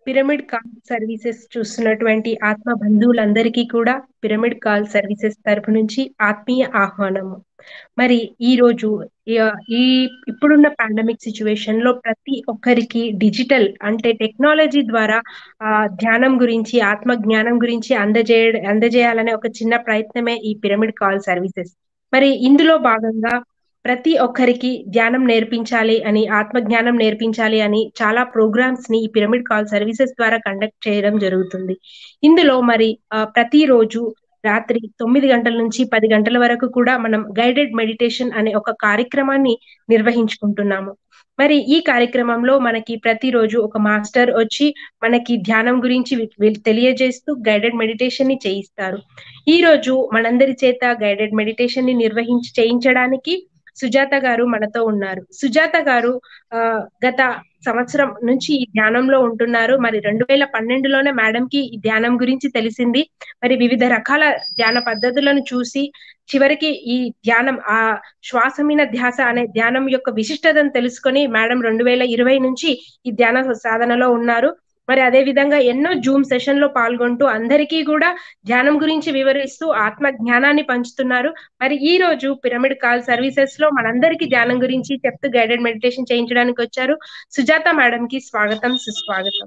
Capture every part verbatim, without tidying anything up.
Pyramid call services చూస్తున్నటువంటి ఆత్మ బంధువులందరికీ కూడా పిరమిడ్ కాల్ సర్వీసెస్ తరపు నుంచి ఆత్మీయ ఆహ్వానము. మరి ఈ రోజు య- ఈ ఇప్పుడున్న పాండమిక్ సిచ్యువేషన్ లో ప్రతి ఒక్కరికి డిజిటల్ అంటే టెక్నాలజీ ద్వారా ఆ ధ్యానం గురించి ఆత్మ జ్ఞానం గురించి అందజేయ అందజేయాలనే ఒక చిన్న ప్రయత్నమే ఈ పిరమిడ్ కాల్ సర్వీసెస్. మరి ఇందులో భాగంగా ప్రతి ఒక్కరికి ధ్యానం నేర్పించాలి అని ఆత్మ జ్ఞానం నేర్పించాలి అని చాలా ప్రోగ్రామ్స్ ని ఈ పిరమిడ్ కాల్ సర్వీసెస్ ద్వారా కండక్ట్ చేయడం జరుగుతుంది. ఇందులో మరి ఆ, ప్రతిరోజు రాత్రి తొమ్మిది గంటల నుంచి పది గంటల వరకు కూడా మనం గైడెడ్ మెడిటేషన్ అనే ఒక కార్యక్రమాన్ని నిర్వహించుకుంటున్నాము. మరి ఈ కార్యక్రమంలో మనకి ప్రతిరోజు ఒక మాస్టర్ వచ్చి మనకి ధ్యానం గురించి వి- వి- తెలియజేస్తూ గైడెడ్ మెడిటేషన్ ని చేయిస్తారు. ఈ రోజు మనందరి చేత గైడెడ్ మెడిటేషన్ ని నిర్వహించి చేయించడానికి సుజాత గారు మనతో ఉన్నారు. సుజాత గారు ఆ గత సంవత్సరం నుంచి ఈ ధ్యానంలో ఉంటున్నారు. మరి రెండు వేల పన్నెండులోనే మేడం కి ఈ ధ్యానం గురించి తెలిసింది. మరి వివిధ రకాల ధ్యాన పద్ధతులను చూసి చివరికి ఈ ధ్యానం ఆ శ్వాస మీద ధ్యాస అనే ధ్యానం యొక్క విశిష్టతను తెలుసుకొని మేడం రెండు వేల ఇరవై నుంచి ఈ ధ్యాన సాధనలో ఉన్నారు. మరి అదే విధంగా ఎన్నో జూమ్ సెషన్ లో పాల్గొంటూ అందరికీ కూడా ధ్యానం గురించి వివరిస్తూ ఆత్మ జ్ఞానాన్ని పంచుతున్నారు. మరి ఈ రోజు పిరమిడ్ కాల్ సర్వీసెస్ లో మనందరికీ ధ్యానం గురించి చెప్తూ గైడెడ్ మెడిటేషన్ చేయించడానికి వచ్చారు. సుజాత మేడం కి స్వాగతం, సుస్వాగతం.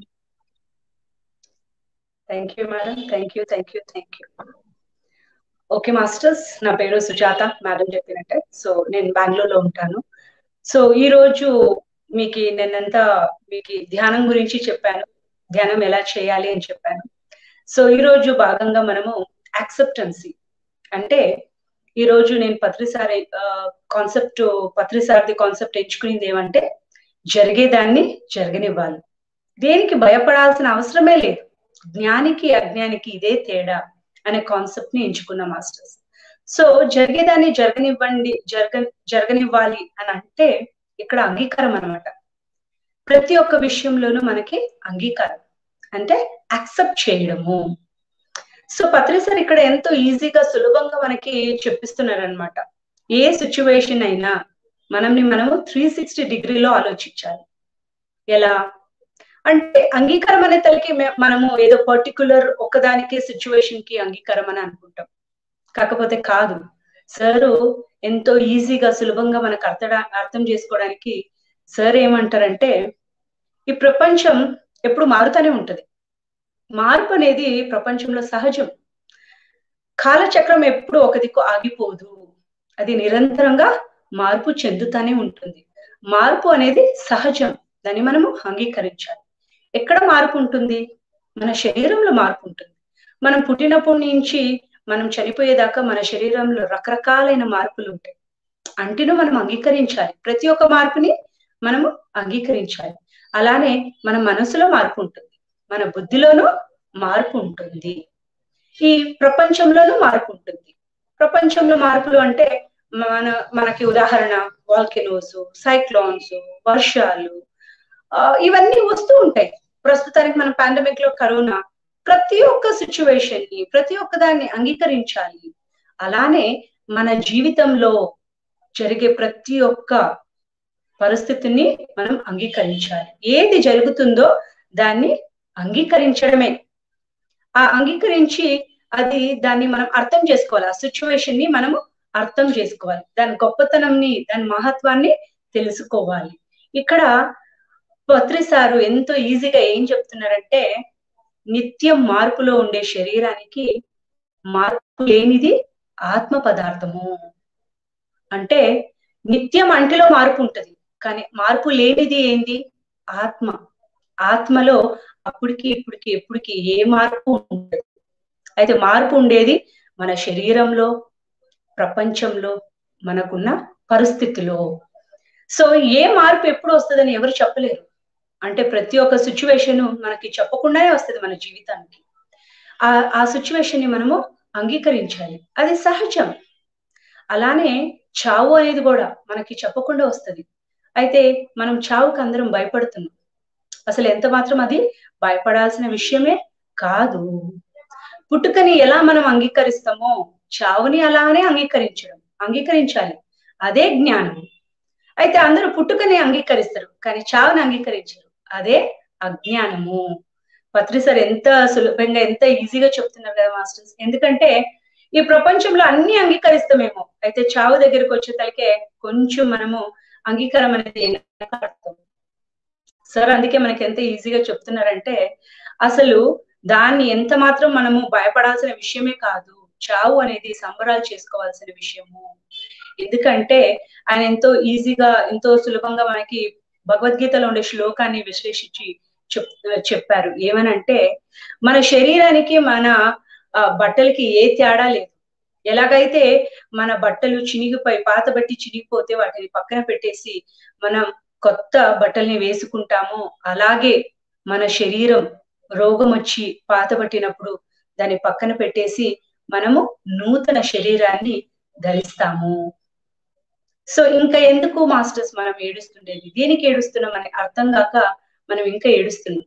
Thank you madam. Thank you thank you thank you okay masters, నా పేరు సుజాత, మేడం చెప్పినట్టే. సో నేను బెంగళూరులో ఉంటాను. సో ఈ రోజు మీకు నేనంతా మీకు ధ్యానం గురించి చెప్పాను, ధ్యానం ఎలా చేయాలి అని చెప్పాను. సో ఈ రోజు భాగంగా మనము యాక్సెప్టెన్సీ అంటే ఈ రోజు నేను పత్రిసారి కాన్సెప్ట్ పత్రిసారథి కాన్సెప్ట్ ఎంచుకునేది ఏమంటే జరిగేదాన్ని జరగనివ్వాలి. దేనికి భయపడాల్సిన అవసరమే లేదు. జ్ఞానికి అజ్ఞానికి ఇదే తేడా అనే కాన్సెప్ట్ ని ఎంచుకున్న మాస్టర్స్. సో జరిగేదాన్ని జరగనివ్వండి జరగ జరగనివ్వాలి అని అంటే ఇక్కడ అంగీకారం అనమాట. ప్రతి ఒక్క విషయంలోనూ మనకి అంగీకారం అంటే యాక్సెప్ట్ చేయడము. సో పత్రిసార్ ఇక్కడ ఎంతో ఈజీగా సులభంగా మనకి చెప్పిస్తున్నారు అనమాట. ఏ సిచ్యువేషన్ అయినా మనల్ని మనము త్రీ సిక్స్టీ డిగ్రీలో ఆలోచించాలి. ఎలా అంటే అంగీకారం అనే తలకి మనము ఏదో పర్టికులర్ ఒకదానికి సిచ్యువేషన్ కి అంగీకారం అని అనుకుంటాం. కాకపోతే కాదు, సారు ఎంతో ఈజీగా సులభంగా మనకు అర్థ అర్థం చేసుకోవడానికి సార్ ఏమంటారంటే ఈ ప్రపంచం ఎప్పుడు మారుతూనే ఉంటది. మార్పు అనేది ప్రపంచంలో సహజం. కాలచక్రం ఎప్పుడు ఒక దిక్కు ఆగిపోదు, అది నిరంతరంగా మార్పు చెందుతానే ఉంటుంది. మార్పు అనేది సహజం, దాన్ని మనము అంగీకరించాలి. ఎక్కడ మార్పు ఉంటుంది? మన శరీరంలో మార్పు ఉంటుంది. మనం పుట్టినప్పటి నుంచి మనం చనిపోయేదాకా మన శరీరంలో రకరకాలైన మార్పులు ఉంటాయి. అంటిను మనం అంగీకరించాలి. ప్రతి ఒక్క మార్పుని మనము అంగీకరించాలి. అలానే మన మనసులో మార్పు ఉంటుంది, మన బుద్ధిలోనూ మార్పు ఉంటుంది, ఈ ప్రపంచంలోనూ మార్పు ఉంటుంది. ప్రపంచంలో మార్పులు అంటే మన మనకి ఉదాహరణ వాల్కెనోస్, సైక్లోన్స్, వర్షాలు, ఆ ఇవన్నీ వస్తూ ఉంటాయి. ప్రస్తుతానికి మన పాండమిక్ లో కరోనా, ప్రతి ఒక్క సిచ్యువేషన్ ని ప్రతి ఒక్క దాన్ని అంగీకరించాలి. అలానే మన జీవితంలో జరిగే ప్రతి ఒక్క పరిస్థితిని మనం అంగీకరించాలి. ఏది జరుగుతుందో దాన్ని అంగీకరించడమే. ఆ అంగీకరించి అది దాన్ని మనం అర్థం చేసుకోవాలి. ఆ సిచ్యువేషన్ ని మనము అర్థం చేసుకోవాలి, దాని గొప్పతనంని దాని మహత్వాన్ని తెలుసుకోవాలి. ఇక్కడ పత్రిసారు ఎంతో ఈజీగా ఏం చెప్తున్నారంటే నిత్యం మార్పులో ఉండే శరీరానికి మార్పు లేనిది ఆత్మ పదార్థము. అంటే నిత్యం అంటిలో మార్పు ఉంటది, కానీ మార్పు లేనిది ఏంది? ఆత్మ. ఆత్మలో అప్పటికి ఇప్పటికి ఎప్పటికి ఏ మార్పు ఉండదు. అయితే మార్పు ఉండేది మన శరీరంలో, ప్రపంచంలో, మనకున్న పరిస్థితిలో. సో ఏ మార్పు ఎప్పుడు వస్తుందని ఎవరు చెప్పలేరు. అంటే ప్రతి ఒక్క సిచ్యువేషన్ మనకి చెప్పకుండానే వస్తుంది మన జీవితానికి. ఆ ఆ సిచ్యువేషన్ ని మనము అంగీకరించాలి, అది సహజం. అలానే చావు అనేది కూడా మనకి చెప్పకుండా వస్తుంది. అయితే మనం చావుకి అందరం భయపడుతున్నాం. అసలు ఎంత మాత్రం అది భయపడాల్సిన విషయమే కాదు. పుట్టుకని ఎలా మనం అంగీకరిస్తామో చావుని అలానే అంగీకరించడం అంగీకరించాలి, అదే జ్ఞానం. అయితే అందరూ పుట్టుకని అంగీకరిస్తారు, కానీ చావుని అంగీకరించరు, అదే అజ్ఞానము. పత్రి సార్ ఎంత సులభంగా ఎంత ఈజీగా చెప్తున్నారు కదా మాస్టర్స్. ఎందుకంటే ఈ ప్రపంచంలో అన్ని అంగీకరిస్తామేమో, అయితే చావు దగ్గరికి వచ్చేసరికి కొంచెం మనము అంగీకారం అనేది వెనకాడతాం. సార్ అందుకే మనకి ఎంత ఈజీగా చెప్తున్నారంటే అసలు దాన్ని ఎంత మాత్రం మనము భయపడాల్సిన విషయమే కాదు, చావు అనేది సంబరాలు చేసుకోవాల్సిన విషయము. ఎందుకంటే ఆయన ఎంతో ఈజీగా ఎంతో సులభంగా మనకి భగవద్గీతలో ఉండే శ్లోకాన్ని విశ్లేషించి చెప్ చెప్పారు. ఏమనంటే మన శరీరానికి మన బట్టలకి ఏ తేడా లేదు. ఎలాగైతే మన బట్టలు చినిగిపోయి పాత బట్టి చినిగిపోతే వాటిని పక్కన పెట్టేసి మనం కొత్త బట్టల్ని వేసుకుంటామో, అలాగే మన శరీరం రోగం వచ్చి పాత పట్టినప్పుడు దాన్ని పక్కన పెట్టేసి మనము నూతన శరీరాన్ని ధరిస్తాము. సో ఇంకా ఎందుకు మాస్టర్స్ మనం ఏడుస్తుండేది, దేనికి ఏడుస్తున్నాం అని అర్థం కాక మనం ఇంకా ఏడుస్తున్నాం.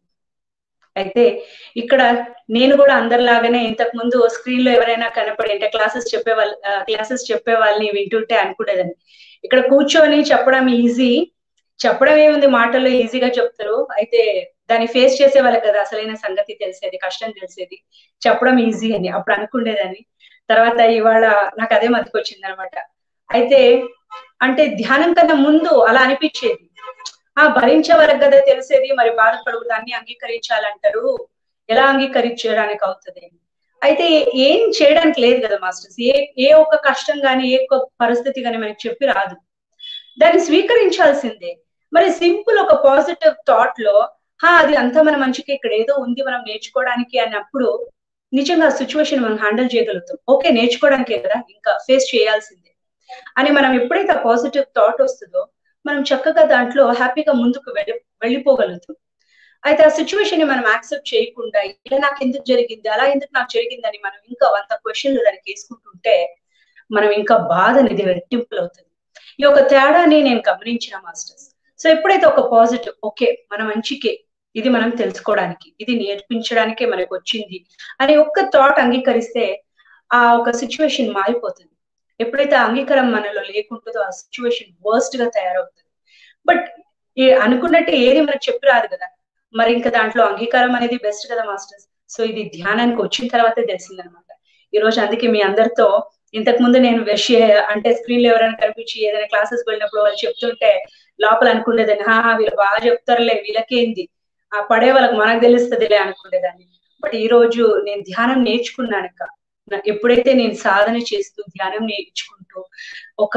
అయితే ఇక్కడ నేను కూడా అందరిలాగానే ఇంతకు ముందు స్క్రీన్ లో ఎవరైనా కనపడి అంటే క్లాసెస్ చెప్పే వాళ్ళ క్లాసెస్ చెప్పే వాళ్ళని వింటుంటే అనుకునేదాన్ని, ఇక్కడ కూర్చొని చెప్పడం ఈజీ, చెప్పడం ఏముంది మాటల్లో ఈజీగా చెప్తారు, అయితే దాన్ని ఫేస్ చేసే వాళ్ళకి కదా అసలైన సంగతి తెలిసేది, కష్టం తెలిసేది, చెప్పడం ఈజీ అని అప్పుడు అనుకునేదాన్ని. తర్వాత ఇవాళ నాకు అదే మతికొచ్చింది అనమాట. అయితే అంటే ధ్యానం కన్నా ముందు అలా అనిపించేది, ఆ భరించే వాళ్ళకి కదా తెలిసేది, మరి బాధపడుకు దాన్ని అంగీకరించాలంటారు, ఎలా అంగీకరించడానికి అవుతుంది. అయితే ఏం చేయడానికి లేదు కదా మాస్టర్స్, ఏ ఏ ఒక్క కష్టం గాని ఏ ఒక్క పరిస్థితి గాని మనకి చెప్పి రాదు, దాన్ని స్వీకరించాల్సిందే. మరి సింపుల్ ఒక పాజిటివ్ థాట్ లో హా అది అంతా మన మంచికి, ఇక్కడ ఏదో ఉంది మనం నేర్చుకోవడానికి అన్నప్పుడు నిజంగా సిచ్యువేషన్ మనం హ్యాండిల్ చేయగలుగుతాం. ఓకే నేర్చుకోవడానికే కదా, ఇంకా ఫేస్ చేయాల్సిందే అని మనం ఎప్పుడైతే ఆ పాజిటివ్ థాట్ వస్తుందో మనం చక్కగా దాంట్లో హ్యాపీగా ముందుకు వెళ్ళి వెళ్ళిపోగలుగుతాం. అయితే ఆ సిచ్యువేషన్ ని మనం యాక్సెప్ట్ చేయకుండా ఇలా నాకు ఎందుకు జరిగింది, అలా ఎందుకు నాకు జరిగిందని మనం ఇంకా వంద క్వశ్చన్లు దానికి వేసుకుంటుంటే మనం ఇంకా బాధ అనేది రెట్టింపులు అవుతుంది. ఈ యొక్క తేడాని నేను గమనించిన మాస్టర్స్. సో ఎప్పుడైతే ఒక పాజిటివ్ ఓకే మన మంచికే, ఇది మనం తెలుసుకోవడానికి, ఇది నేర్పించడానికే మనకు వచ్చింది అనే ఒక్క థాట్ అంగీకరిస్తే ఆ ఒక సిచ్యువేషన్ మారిపోతుంది. ఎప్పుడైతే అంగీకారం మనలో లేకుంటుందో ఆ సిచ్యువేషన్ వర్స్ట్ గా తయారవుతుంది. బట్ అనుకున్నట్టు ఏది మనకు చెప్పి రాదు కదా, మరి ఇంకా దాంట్లో అంగీకారం అనేది బెస్ట్ కదా మాస్టర్స్. సో ఇది ధ్యానానికి వచ్చిన తర్వాతే తెలిసిందనమాట. ఈ రోజు అందుకే మీ అందరితో ఇంతకు ముందు నేను విషయ అంటే స్క్రీన్ లో ఎవరైనా కనిపించి ఏదైనా క్లాసెస్ వెళ్ళినప్పుడు వాళ్ళు చెప్తుంటే లోపల అనుకునేదాన్ని, హా వీళ్ళు బాగా చెప్తారులే, వీళ్ళకేంది ఆ పడే వాళ్ళకి మనకు తెలుస్తుందిలే అనుకునేదాన్ని. బట్ ఈ రోజు నేను ధ్యానం నేర్చుకున్నానుక, ఎప్పుడైతే నేను సాధన చేస్తూ ధ్యానం నేర్చుకుంటూ ఒక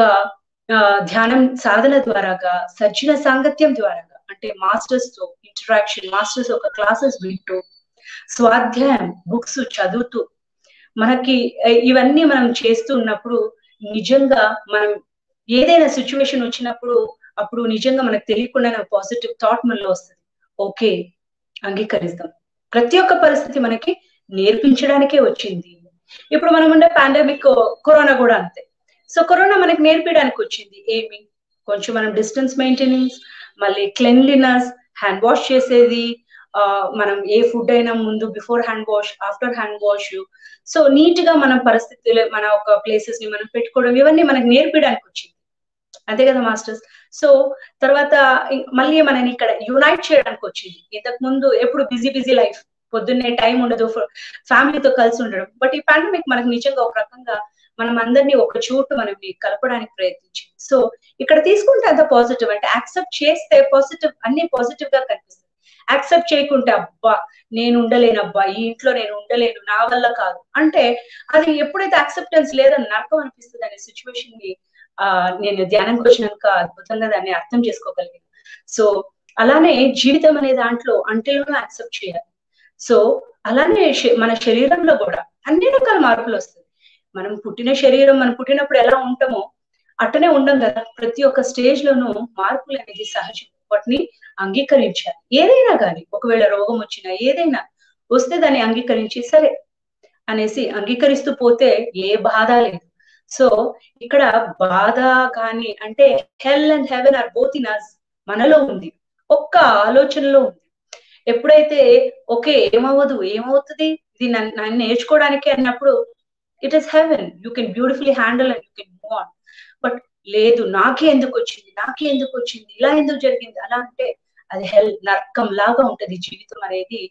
ధ్యానం సాధన ద్వారాగా సజ్జన సాంగత్యం ద్వారాగా అంటే మాస్టర్స్ తో ఇంటరాక్షన్, మాస్టర్స్ ఒక క్లాసెస్ వింటూ స్వాధ్యాయం బుక్స్ చదువుతూ మనకి ఇవన్నీ మనం చేస్తూ ఉన్నప్పుడు నిజంగా మనం ఏదైనా సిచ్యువేషన్ వచ్చినప్పుడు అప్పుడు నిజంగా మనకు తెలియకుండా పాజిటివ్ థాట్ మనలో వస్తుంది. ఓకే అంగీకరిస్తాం, ప్రతి ఒక్క పరిస్థితి మనకి నేర్పించడానికే వచ్చింది. ఇప్పుడు మనం ఉండే పాండమిక్ కరోనా కూడా అంతే. సో కరోనా మనకి నేర్పించడానికి వచ్చింది ఏమి, కొంచెం మనం డిస్టెన్స్ మెయింటెనెన్స్, మళ్ళీ క్లెన్లీనెస్, హ్యాండ్ వాష్ చేసేది, ఆ మనం ఏ ఫుడ్ అయినా ముందు before hand wash, after hand wash, so neat గా మనం పరిస్థితులు మన ఒక ప్లేసెస్ ని మనం పెట్టుకోవడం, ఇవన్నీ మనకు నేర్పించడానికి వచ్చింది. అంతే కదా మాస్టర్స్. సో తర్వాత మళ్ళీ మనని ఇక్కడ యునైట్ చేయడానికి వచ్చింది. ఇంతకు ముందు ఎప్పుడు బిజీ బిజీ లైఫ్, పొద్దున్నే టైం ఉండదు ఫ్యామిలీతో కలిసి ఉండడం. బట్ ఈ పాండమిక్ మనకు నిజంగా ఒక రకంగా మనం అందరినీ ఒక చోటు మనం కలపడానికి ప్రయత్నించింది. సో ఇక్కడ తీసుకుంటే అంత పాజిటివ్, అంటే యాక్సెప్ట్ చేస్తే పాజిటివ్ అన్ని పాజిటివ్ గా కనిపిస్తుంది. యాక్సెప్ట్ చేయకుంటే అబ్బా నేను ఉండలేను, అబ్బా ఈ ఇంట్లో నేను ఉండలేను, నా వల్ల కాదు అంటే అది ఎప్పుడైతే యాక్సెప్టెన్స్ లేదని నరకం అనిపిస్తుంది అనే సిచ్యువేషన్ ని ఆ నేను ధ్యానంకి వచ్చినాక అద్భుతంగా దాన్ని అర్థం చేసుకోగలిగాను. సో అలానే జీవితం అనే దాంట్లో అంటేలోనూ యాక్సెప్ట్ చేయాలి. సో అలానే మన శరీరంలో కూడా అన్ని రకాల మార్పులు వస్తాయి. మనం పుట్టిన శరీరం మనం పుట్టినప్పుడు ఎలా ఉంటామో అట్టనే ఉండం కదా, ప్రతి ఒక్క స్టేజ్ లోనూ మార్పులు అనేది సహజం, వాటిని అంగీకరించాలి. ఏదైనా కానీ ఒకవేళ రోగం వచ్చినా ఏదైనా వస్తే దాన్ని అంగీకరించి సరే అనేసి అంగీకరిస్తూ పోతే ఏ బాధ లేదు. సో ఇక్కడ బాధ కానీ అంటే hell and heaven are both in us, మనలో ఉంది, ఒక్క ఆలోచనలో ఉంది. ఎప్పుడైతే ఓకే ఏమవ్వదు ఏమవుతుంది ఇది నన్ను నేర్చుకోవడానికి అన్నప్పుడు it is heaven, you can beautifully handle and you can move on. But లేదు నాకే ఎందుకు వచ్చింది, నాకే ఎందుకు వచ్చింది, ఇలా ఎందుకు జరిగింది అలా అంటే అది హెల్, నరకం లాగా ఉంటది జీవితం అనేది.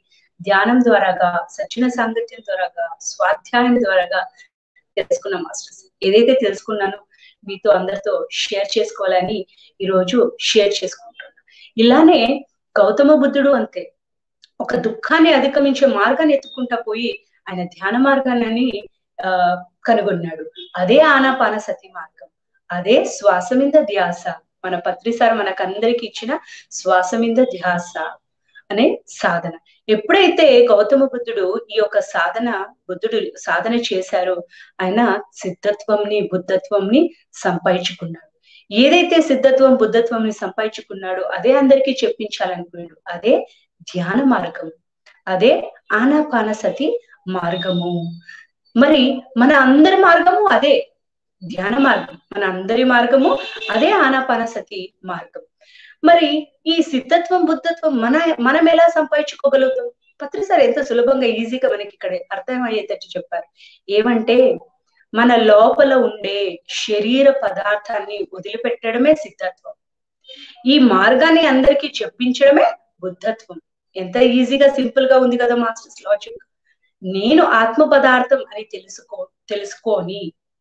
ధ్యానం ద్వారాగా, సజ్జన సాంగత్యం ద్వారాగా, స్వాధ్యాయం ద్వారాగా తెలుసుకున్న మాస్టర్స్. ఏదైతే తెలుసుకున్నానో మీతో అందరితో షేర్ చేసుకోవాలని ఈరోజు షేర్ చేసుకుంటున్నాను. ఇలానే గౌతమ బుద్ధుడు అంతే, ఒక దుఃఖాన్ని అధిగమించే మార్గాన్ని ఎత్తుకుంటా పోయి ఆయన ధ్యాన మార్గాన్ని ఆ కనుగొన్నాడు. అదే ఆనాపానసతి మార్గం, అదే శ్వాస మీద ధ్యాస. మన పత్రి సార్ మనకందరికి ఇచ్చిన శ్వాస మీద ధ్యాస అనే సాధన. ఎప్పుడైతే గౌతమ బుద్ధుడు ఈ యొక్క సాధన బుద్ధుడు సాధన చేశారో ఆయన సిద్ధత్వంని బుద్ధత్వంని సంపాదించుకున్నాడు. ఏదైతే సిద్ధత్వం బుద్ధత్వంని సంపాదించుకున్నాడో అదే అందరికీ చెప్పించాలనుకున్నాడు. అదే ధ్యాన మార్గం, అదే ఆనాపానసతి మార్గము. మరి మన అందరి మార్గము అదే ధ్యాన మార్గం, మన అందరి మార్గము అదే ఆనాపానసతి మార్గం. మరి ఈ సిద్ధత్వం బుద్ధత్వం మన మనం ఎలా సంపాదించుకోగలుగుతాం? పత్రి సార్ ఎంత సులభంగా ఈజీగా మనకి ఇక్కడ అర్థమయ్యేటట్టు చెప్పారు. ఏమంటే మన లోపల ఉండే శరీర పదార్థాన్ని వదిలిపెట్టడమే సిద్ధత్వం, ఈ మార్గాన్ని అందరికీ చెప్పించడమే బుద్ధత్వం. ఎంత ఈజీగా సింపుల్ గా ఉంది కదా మాస్టర్స్ లాజిక్. నేను ఆత్మ పదార్థం అని తెలుసుకో తెలుసుకొని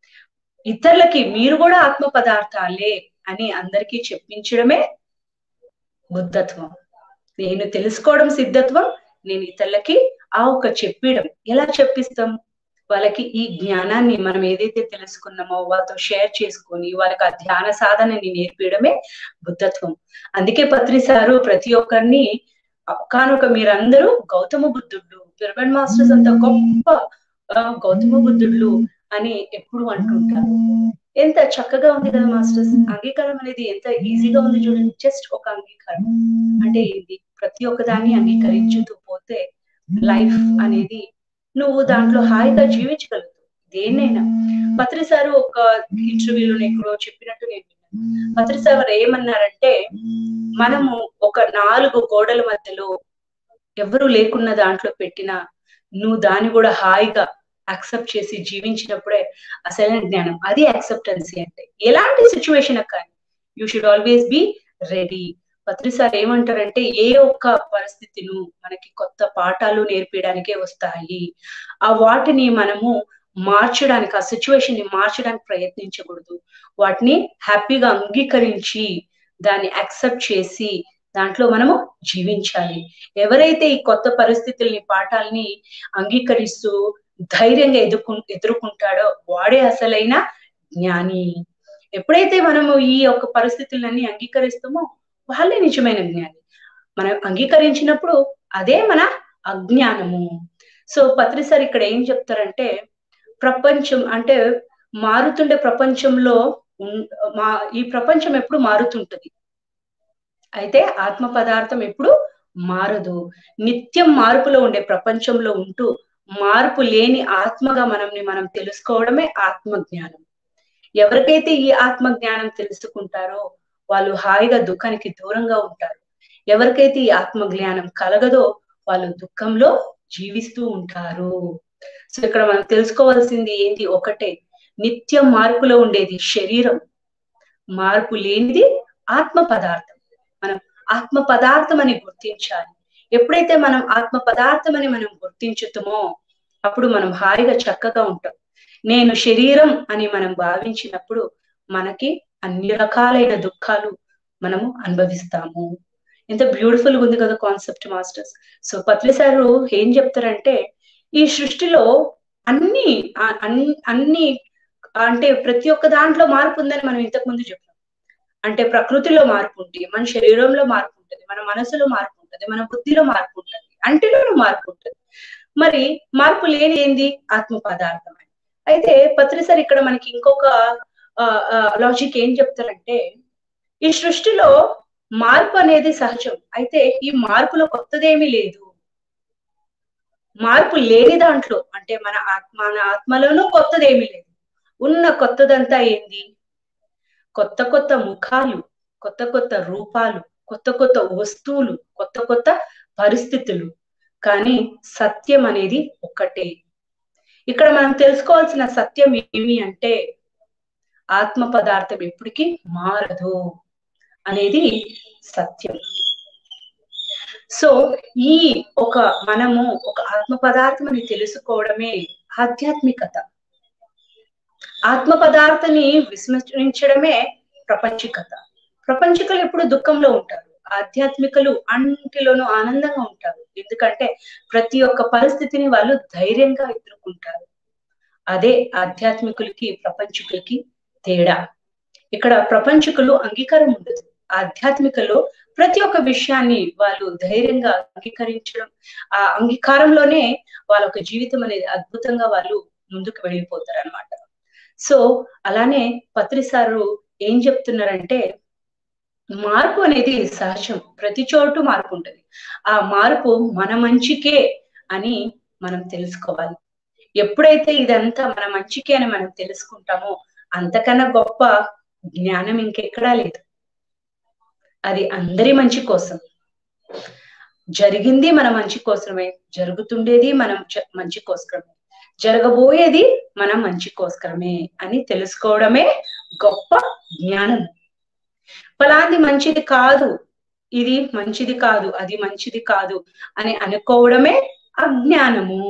ఇతరులకి మీరు కూడా ఆత్మ పదార్థాలే అని అందరికీ చెప్పించడమే బుద్ధత్వం. నేను తెలుసుకోవడం సిద్ధత్వం, నేను ఇతరులకి ఆ ఒక చెప్పడం. ఎలా చెప్పిస్తాం? వాళ్ళకి ఈ జ్ఞానాన్ని మనం ఏదైతే తెలుసుకున్నామో వాళ్ళతో షేర్ చేసుకొని వాళ్ళకి ఆ ధ్యాన సాధనని నేర్పించడమే బుద్ధత్వం. అందుకే పత్రి సారు ప్రతి ఒక్కరిని కానొక మీరందరూ గౌతమ బుద్ధుడు, పిరమిడ్ మాస్టర్స్ అంత గొప్ప గౌతమ బుద్ధుడు అని ఎప్పుడు అంటుంటారు. ఎంత చక్కగా ఉంది కదా మాస్టర్స్. అంగీకారం అనేది ఎంత ఈజీగా ఉంది చూడండి. జస్ట్ ఒక అంగీకారం అంటే ఇది ప్రతి ఒక్కదాన్ని అంగీకరించుతూ పోతే లైఫ్ అనేది నువ్వు దాంట్లో హాయిగా జీవించగలుగుతావు దేన్నైనా. పత్రి సారు ఒక ఇంటర్వ్యూలో ఎక్కడో చెప్పినట్టు నేను విన్నాను. పత్రి సార్ ఏమన్నారంటే మనము ఒక నాలుగు గోడల మధ్యలో ఎవరు లేకున్న దాంట్లో పెట్టినా నువ్వు దాన్ని కూడా హాయిగా యాక్సెప్ట్ చేసి జీవించినప్పుడే అసలైన జ్ఞానం. అది యాక్సెప్టెన్సీ అంటే. ఎలాంటి సిచ్యువేషన్ కానీ you should always be ready. Patri sir ఏమంటారంటే ఏ ఒక్క పరిస్థితిను మనకి కొత్త పాఠాలు నేర్పించడానికే వస్తాయి. ఆ వాటిని మనము మార్చడానికి, ఆ సిచ్యువేషన్ ని మార్చడానికి ప్రయత్నించకూడదు. వాటిని హ్యాపీగా అంగీకరించి దాన్ని యాక్సెప్ట్ చేసి దాంట్లో మనము జీవించాలి. ఎవరైతే ఈ కొత్త పరిస్థితుల్ని పాఠాలని అంగీకరిస్తూ ధైర్యంగా ఎదుర్కొ ఎదుర్కొంటాడో వాడే అసలైన జ్ఞాని. ఎప్పుడైతే మనము ఈ యొక్క పరిస్థితులన్నీ అంగీకరిస్తామో వాళ్ళే నిజమైన జ్ఞాని. మనం అంగీకరించినప్పుడు అదే మన అజ్ఞానము. సో పత్రి సార్ ఇక్కడ ఏం చెప్తారంటే ప్రపంచం అంటే మారుతుండే ప్రపంచంలో మా ఈ ప్రపంచం ఎప్పుడు మారుతుంటది, అయితే ఆత్మ పదార్థం ఎప్పుడు మారదు. నిత్యం మార్పులో ఉండే ప్రపంచంలో ఉంటూ మార్పు లేని ఆత్మగా మనల్ని మనం తెలుసుకోవడమే ఆత్మ జ్ఞానం. ఎవరికైతే ఈ ఆత్మ జ్ఞానం తెలుసుకుంటారో వాళ్ళు హాయిగా దుఃఖానికి దూరంగా ఉంటారు. ఎవరికైతే ఈ ఆత్మ జ్ఞానం కలగదో వాళ్ళు దుఃఖంలో జీవిస్తూ ఉంటారు. సో ఇక్కడ మనం తెలుసుకోవాల్సింది ఏంటి? ఒకటే, నిత్యం మార్పులో ఉండేది శరీరం, మార్పు లేనిది ఆత్మ పదార్థం. మనం ఆత్మ పదార్థం అని గుర్తించాలి. ఎప్పుడైతే మనం ఆత్మ పదార్థం అని మనం గుర్తించుతామో అప్పుడు మనం హాయిగా చక్కగా ఉంటాం. నేను శరీరం అని మనం భావించినప్పుడు మనకి అన్ని రకాలైన దుఃఖాలు మనము అనుభవిస్తాము. ఎంత బ్యూటిఫుల్ గా ఉంది కదా concept masters. So Patri sir ఏం చెప్తారంటే ఈ సృష్టిలో అన్ని అన్ని అంటే ప్రతి ఒక్క దాంట్లో మార్పు ఉందని మనం ఇంతకు ముందు చెప్పాం. అంటే ప్రకృతిలో మార్పు ఉంటుంది, మన శరీరంలో మార్పు ఉంటుంది, మన మనసులో మార్పు ఉంటుంది, మన బుద్ధిలో మార్పు ఉంటుంది, అంటిలో మార్పు ఉంటుంది. మరి మార్పు లేని ఏంది? ఆత్మ పదార్థం అని. అయితే పత్రి సార్ ఇక్కడ మనకి ఇంకొక లాజిక్ ఏం చెప్తారంటే ఈ సృష్టిలో మార్పు అనేది సహజం, అయితే ఈ మార్పులో కొత్తదేమీ లేదు. మార్పు లేని దాంట్లో అంటే మన ఆత్మ మన ఆత్మలోనూ కొత్తదేమీ లేదు. ఉన్న కొత్తదంతా ఏంది? కొత్త కొత్త ముఖాలు, కొత్త కొత్త రూపాలు, కొత్త కొత్త వస్తువులు, కొత్త కొత్త పరిస్థితులు. కానీ సత్యం అనేది ఒక్కటే. ఇక్కడ మనం తెలుసుకోవాల్సిన సత్యం ఏమి అంటే ఆత్మ పదార్థం ఎప్పటికీ మారదు అనేది సత్యం. సో ఈ ఒక మనము ఒక ఆత్మ పదార్థం అని తెలుసుకోవడమే ఆధ్యాత్మికత. ఆత్మ పదార్థాన్ని విస్మరించడమే ప్రపంచికత. ప్రపంచికులు ఎప్పుడు దుఃఖంలో ఉంటారు, ఆధ్యాత్మికలు అన్నింటిలోనూ ఆనందంగా ఉంటారు. ఎందుకంటే ప్రతి ఒక్క పరిస్థితిని వాళ్ళు ధైర్యంగా ఎదుర్కొంటారు. అదే ఆధ్యాత్మికులకి ప్రపంచికులకి తేడా. ఇక్కడ ప్రపంచికులు అంగీకారం ఉండదు, ఆధ్యాత్మికలో ప్రతి ఒక్క విషయాన్ని వాళ్ళు ధైర్యంగా అంగీకరించడం, ఆ అంగీకారంలోనే వాళ్ళ ఒక జీవితం అనేది అద్భుతంగా వాళ్ళు ముందుకు వెళ్ళిపోతారు అన్నమాట. సో అలానే పత్రిసారు ఏం చెప్తున్నారంటే మార్పు అనేది సహజం, ప్రతి చోటు మార్పు ఉంటుంది. ఆ మార్పు మన మంచికే అని మనం తెలుసుకోవాలి. ఎప్పుడైతే ఇదంతా మన మంచికే అని మనం తెలుసుకుంటామో అంతకన్నా గొప్ప జ్ఞానం ఇంకెక్కడా లేదు. అది అందరి మంచి కోసం జరిగింది, మన మంచి కోసమే జరుగుతుండేది, మనం మంచి కోసమే జరగబోయేది, మన మంచి కోసమే అని తెలుసుకోవడమే గొప్ప జ్ఞానం. ఫలాంది మంచిది కాదు, ఇది మంచిది కాదు, అది మంచిది కాదు అని అనుకోవడమే అజ్ఞానము.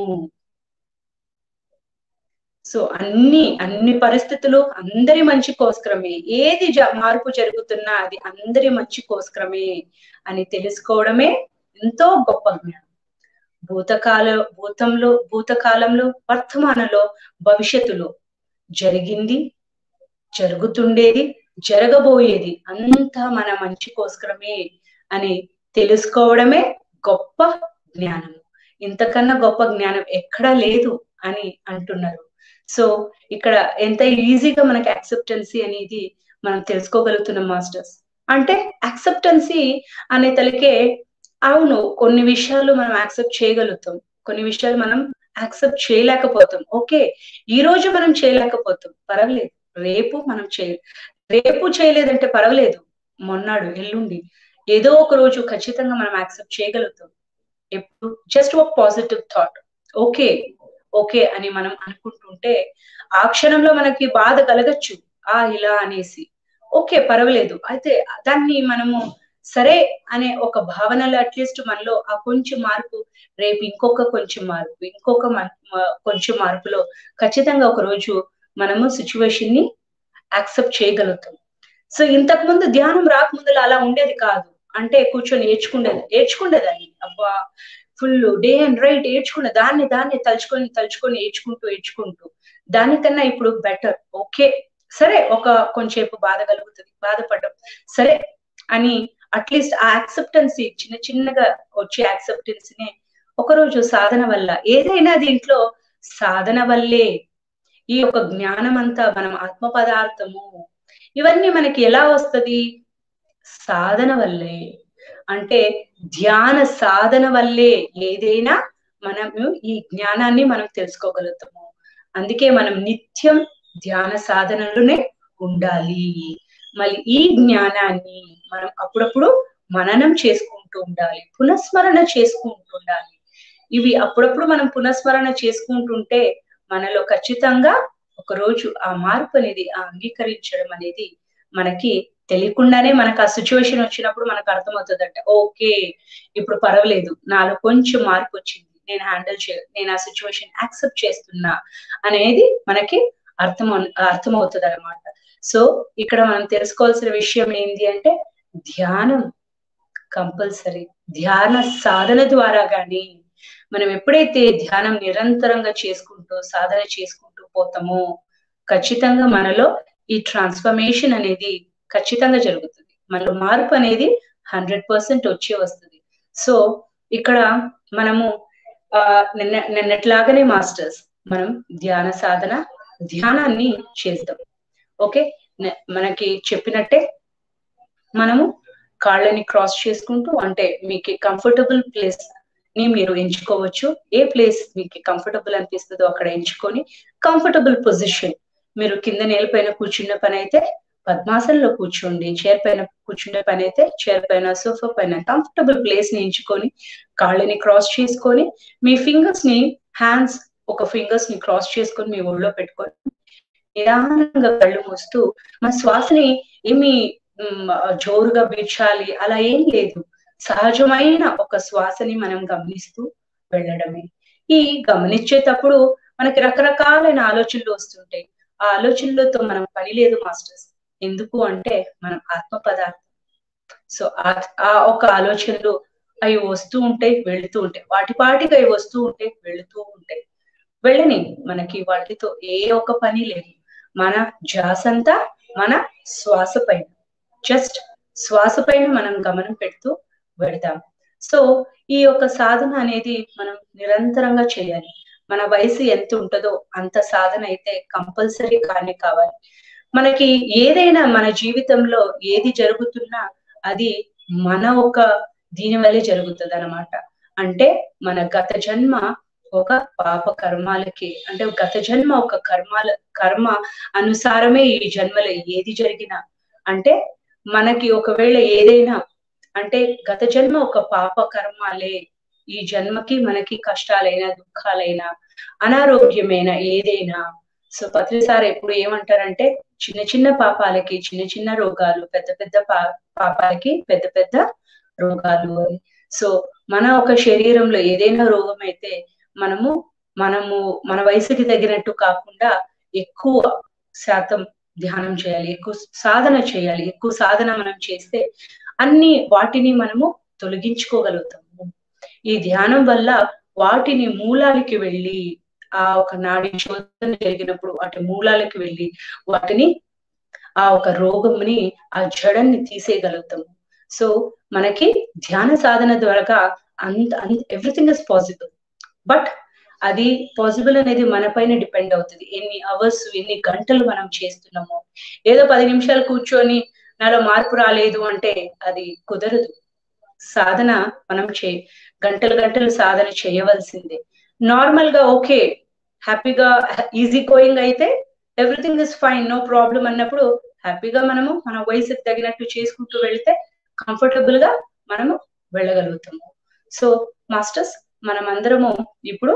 సో అన్ని అన్ని పరిస్థితులు అందరి మంచి కోసమే, ఏది మార్పు జరుగుతున్నా అది అందరి మంచి కోసమే అని తెలుసుకోవడమే ఎంతో గొప్ప జ్ఞానం. భూతకాల భూతంలో భూతకాలంలో వర్తమానంలో భవిష్యత్తులో జరిగింది, జరుగుతుండేది, జరగబోయేది అంతా మన మంచి కోసమే అని తెలుసుకోవడమే గొప్ప జ్ఞానం. ఇంతకన్నా గొప్ప జ్ఞానం ఎక్కడా లేదు అని అంటున్నారు. సో ఇక్కడ ఎంత ఈజీగా మనకి యాక్సెప్టెన్సీ అనేది మనం తెలుసుకోగలుగుతున్నాం మాస్టర్స్. అంటే యాక్సెప్టెన్సీ అనే తలకే అవును కొన్ని విషయాలు మనం యాక్సెప్ట్ చేయగలుగుతాం, కొన్ని విషయాలు మనం యాక్సెప్ట్ చేయలేకపోతాం. ఓకే ఈ రోజు మనం చేయలేకపోతాం, పర్వాలేదు, రేపు మనం చేయ రేపు చేయలేదంటే పర్వాలేదు, మొన్నాడు ఎల్లుండి ఏదో ఒక రోజు ఖచ్చితంగా మనం యాక్సెప్ట్ చేయగలుగుతాం. ఎప్పుడు జస్ట్ ఒక పాజిటివ్ థాట్ ఓకే ఓకే అని మనం అనుకుంటుంటే ఆ క్షణంలో మనకి బాధ కలగచ్చు, ఆ ఇలా అనేసి ఓకే పర్వాలేదు, అయితే దాన్ని మనము సరే అనే ఒక భావనలో అట్లీస్ట్ మనలో ఆ కొంచెం మార్పు, రేపు ఇంకొక కొంచెం మార్పు, ఇంకొక కొంచెం మార్పులో ఖచ్చితంగా ఒక రోజు మనము సిచ్యువేషన్ ని యాక్సెప్ట్ చేయగలుగుతాం. సో ఇంతకు ముందు ధ్యానం రాకముందులో అలా ఉండేది కాదు. అంటే కూర్చొని ఏడ్చుకునేది ఏడ్చుకునేదాన్ని అబ్బా ఫుల్ డే అండ్ రైట్ ఏడ్చుకునే దాన్ని దాన్ని తలుచుకొని తలుచుకొని ఏడ్చుకుంటూ ఏడ్చుకుంటూ దానికన్నా ఇప్పుడు బెటర్. ఓకే సరే ఒక కొంచెంసేపు బాధ కలుగుతుంది, బాధపడడం సరే అని అట్లీస్ట్ ఆ యాక్సెప్టెన్సీ చిన్న చిన్నగా వచ్చే యాక్సెప్టెన్సీని ఒకరోజు సాధన వల్ల, ఏదైనా దీంట్లో సాధన వల్లే ఈ యొక్క జ్ఞానం అంతా మనం ఆత్మ పదార్థము ఇవన్నీ మనకి ఎలా వస్తుంది, సాధన వల్లే. అంటే ధ్యాన సాధన వల్లే ఏదైనా మనము ఈ జ్ఞానాన్ని మనం తెలుసుకోగలుగుతాము. అందుకే మనం నిత్యం ధ్యాన సాధనలోనే ఉండాలి. మళ్ళీ ఈ జ్ఞానాన్ని మనం అప్పుడప్పుడు మననం చేసుకుంటూ ఉండాలి, పునఃస్మరణ చేసుకుంటూ ఉండాలి. ఇవి అప్పుడప్పుడు మనం పునఃస్మరణ చేసుకుంటుంటే మనలో ఖచ్చితంగా ఒక రోజు ఆ మార్పు అనేది, ఆ అంగీకరించడం అనేది మనకి తెలియకుండానే మనకు ఆ సిచ్యువేషన్ వచ్చినప్పుడు మనకు అర్థమవుతుందంట, ఓకే ఇప్పుడు పర్వాలేదు, నాలో కొంచెం మార్పు వచ్చింది, నేను హ్యాండిల్ చే నేను ఆ సిచ్యువేషన్ యాక్సెప్ట్ చేస్తున్నా అనేది మనకి అర్థం అర్థమవుతుంది అనమాట. సో ఇక్కడ మనం తెలుసుకోవాల్సిన విషయం ఏంటి అంటే ధ్యానం కంపల్సరీ. ధ్యాన సాధన ద్వారా గాని మనం ఎప్పుడైతే ధ్యానం నిరంతరంగా చేసుకుంటూ సాధన చేసుకుంటూ పోతామో ఖచ్చితంగా మనలో ఈ ట్రాన్స్ఫర్మేషన్ అనేది ఖచ్చితంగా జరుగుతుంది, మనలో మార్పు అనేది హండ్రెడ్ పర్సెంట్ వచ్చే వస్తుంది. సో ఇక్కడ మనము ఆ నిన్న నిన్నట్లాగానే మాస్టర్స్ మనం ధ్యాన సాధన ధ్యానాన్ని చేద్దాం. ఓకే మనకి చెప్పినట్టే మనము కాళ్ళని క్రాస్ చేసుకుంటూ, అంటే మీకు కంఫర్టబుల్ ప్లేస్ ని మీరు ఎంచుకోవచ్చు. ఏ ప్లేస్ మీకు కంఫర్టబుల్ అనిపిస్తుందో అక్కడ ఎంచుకొని కంఫర్టబుల్ పొజిషన్, మీరు కింద నేల పైన కూర్చున్న పని అయితే పద్మాసనంలో కూర్చోండి, చైర్ పైన కూర్చునే పని అయితే చైర్ పైన సోఫా పైన కంఫర్టబుల్ ప్లేస్ ని ఎంచుకొని కాళ్ళని క్రాస్ చేసుకొని మీ ఫింగర్స్ ని హ్యాండ్స్ ఒక ఫింగర్స్ ని క్రాస్ చేసుకొని మీ ఒళ్ళో పెట్టుకొని నిదానంగా కళ్ళు మూస్తూ మన శ్వాసని ఏమి జోరుగా పీల్చాలి అలా ఏం లేదు, సహజమైన ఒక శ్వాసని మనం గమనిస్తూ వెళ్ళడమే. ఈ గమనించేటప్పుడు మనకి రకరకాలైన ఆలోచనలు వస్తుంటాయి. ఆ ఆలోచనలతో మనం పని లేదు మాస్టర్స్. ఎందుకు అంటే మనం ఆత్మ పదార్థం. సో ఆ ఒక ఆలోచనలు అవి వస్తూ ఉంటాయి, వెళుతూ ఉంటాయి. వాటి పాటికి అవి వస్తూ ఉంటాయి, వెళుతూ ఉంటాయి. వెళ్ళని, మనకి వాటితో ఏ ఒక్క పని లేదు. మన ధ్యాస అంతా మన శ్వాస పైన, జస్ట్ శ్వాస పైన మనం గమనం పెడుతూ వెళదాం. సో ఈ యొక్క సాధన అనేది మనం నిరంతరంగా చేయాలి. మన వయసు ఎంత ఉంటుందో అంత సాధన అయితే కంపల్సరీ కానీ కావాలి. మనకి ఏదైనా మన జీవితంలో ఏది జరుగుతున్నా అది మన ఒక దీని వల్లే జరుగుతుంది అన్నమాట. అంటే మన గత జన్మ ఒక పాప కర్మాలకి, అంటే గత జన్మ ఒక కర్మాల కర్మ అనుసారమే ఈ జన్మలో ఏది జరిగినా, అంటే మనకి ఒకవేళ ఏదైనా అంటే గత జన్మ ఒక పాప కర్మాలే ఈ జన్మకి మనకి కష్టాలైనా, దుఃఖాలైనా, అనారోగ్యమైన ఏదైనా. సో పత్రిసారి ఎప్పుడు ఏమంటారంటే చిన్న చిన్న పాపాలకి చిన్న చిన్న రోగాలు, పెద్ద పెద్ద పా పాపాలకి పెద్ద పెద్ద రోగాలు అని. సో మన ఒక శరీరంలో ఏదైనా రోగం అయితే మనము మనము మన వయసుకి తగినట్టు కాకుండా ఎక్కువ శాతం ధ్యానం చేయాలి, ఎక్కువ సాధన చేయాలి. ఎక్కువ సాధన మనం చేస్తే అన్ని వాటిని మనము తొలగించుకోగలుగుతాము. ఈ ధ్యానం వల్ల వాటిని మూలాలకి వెళ్ళి, ఆ ఒక నాడి శోధన జరిగినప్పుడు వాటి మూలాలకి వెళ్ళి వాటిని, ఆ ఒక రోగంని, ఆ జడన్ని తీసేయగలుగుతాము. సో మనకి ధ్యాన సాధన ద్వారా అంత ఎవ్రీథింగ్ ఇస్ పాసిబుల్. బట్ అది పాసిబుల్ అనేది మన పైన డిపెండ్ అవుతుంది. ఎన్ని అవర్స్, ఎన్ని గంటలు మనం చేస్తున్నామో. ఏదో పది నిమిషాలు కూర్చొని నాలో మార్పు రాలేదు అంటే అది కుదరదు. సాధన మనం చే గంటలు గంటలు సాధన చేయవలసిందే. నార్మల్ గా ఓకే, హ్యాపీగా ఈజీ గోయింగ్ అయితే everything is fine, no problem అన్నప్పుడు హ్యాపీగా మనము మన వయసుకి తగినట్టు చేసుకుంటూ వెళ్తే కంఫర్టబుల్ గా మనము వెళ్ళగలుగుతాము. సో మాస్టర్స్, మనం అందరము ఇప్పుడు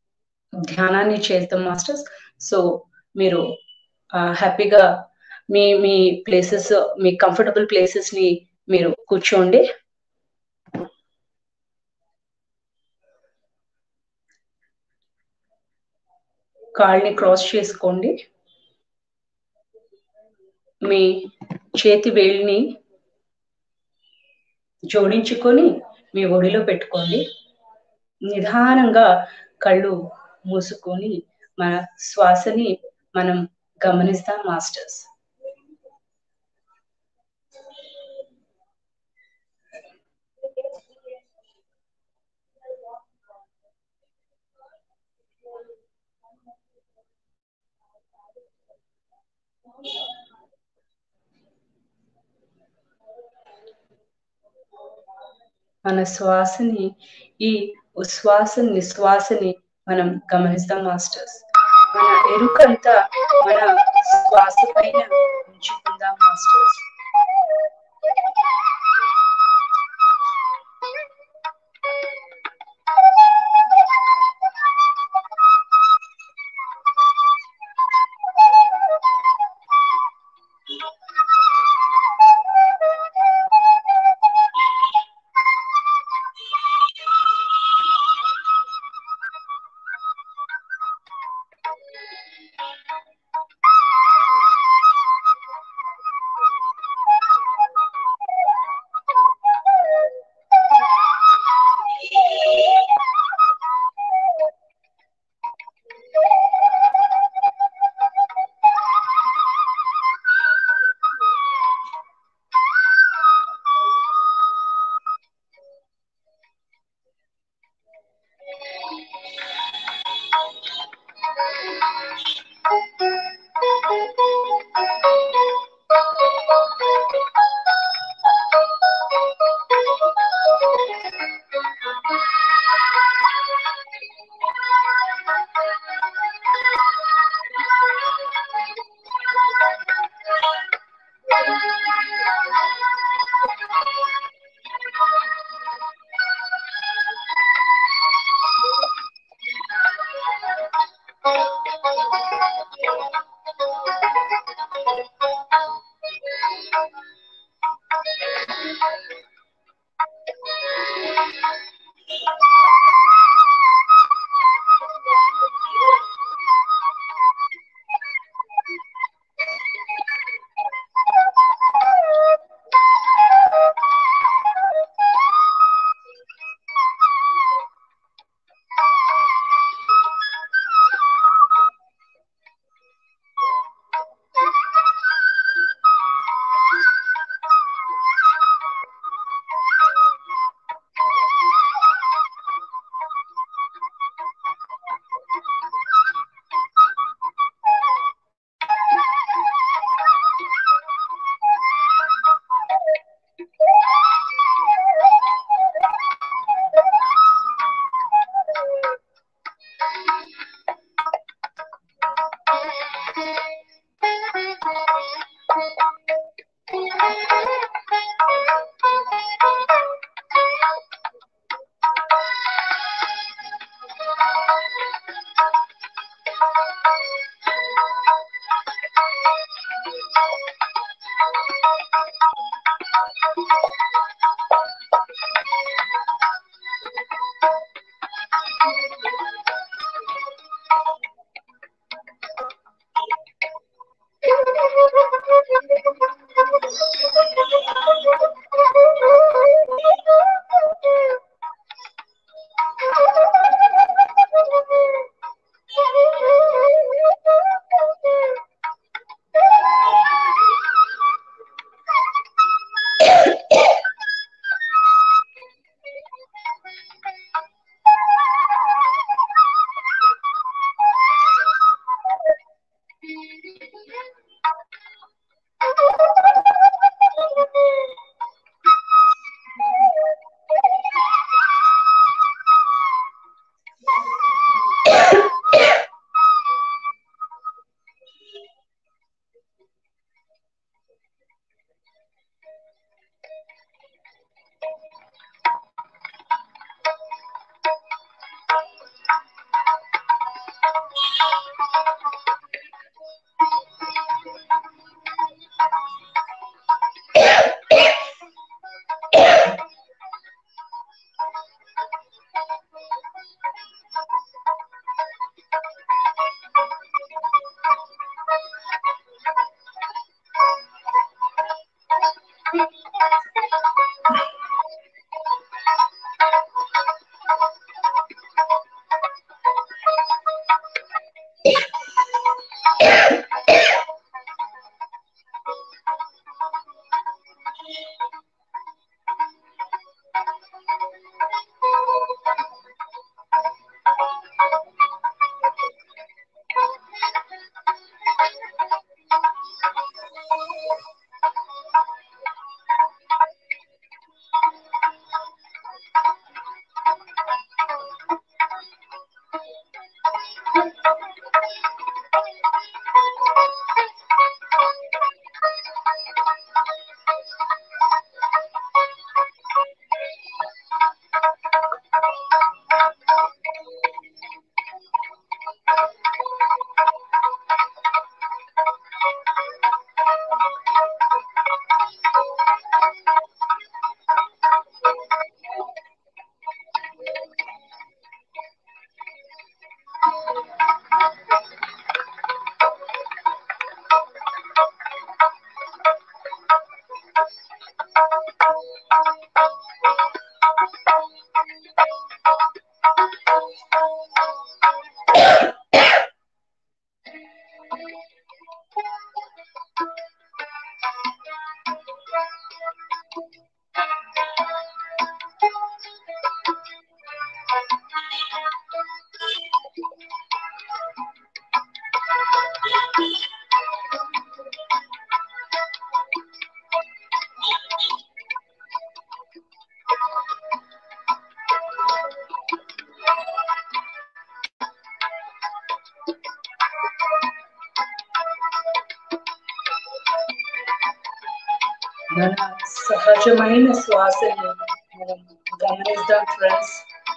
ధ్యానాన్ని చేద్దాం మాస్టర్స్. సో మీరు హ్యాపీగా మీ మీ ప్లేసెస్, మీ కంఫర్టబుల్ ప్లేసెస్ ని మీరు కూర్చోండి. కాళ్ళని క్రాస్ చేసుకోండి. మీ చేతి వేళ్ళని జోడించుకొని మీ ఒడిలో పెట్టుకోండి. నిదానంగా కళ్ళు మూసుకొని మన శ్వాసని మనం గమనిస్తాం మాస్టర్స్. మన శ్వాసని, ఈ ఉశ్వాస నిశ్వాసని మనం గమనిస్తాం మాస్టర్స్. మన ఎరుకంతా మన శ్వాస పైన ఉంచుకుందాం మాస్టర్స్. మన సహజమైన శ్వాసని మనం గమనిద్దాం ఫ్రెండ్స్.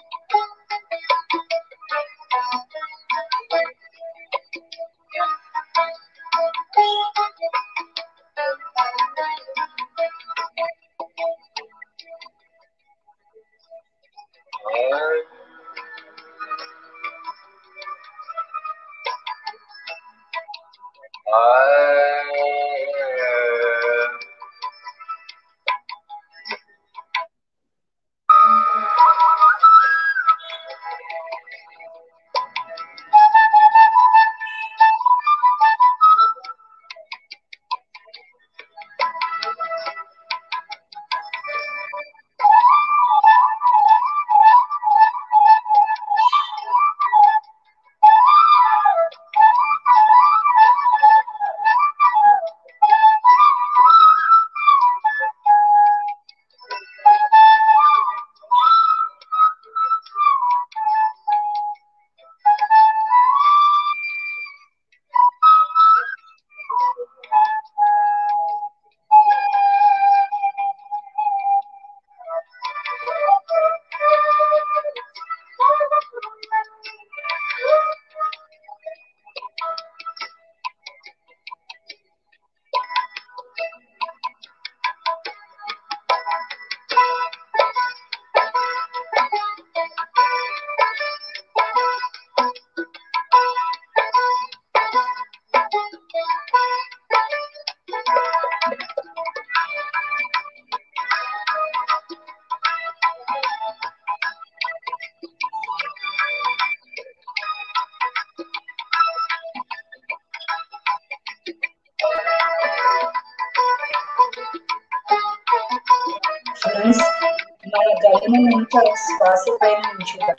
ఫ్రెండ్స్, మన గమనమంతా శ్వాస పైన ఉంచుతాం.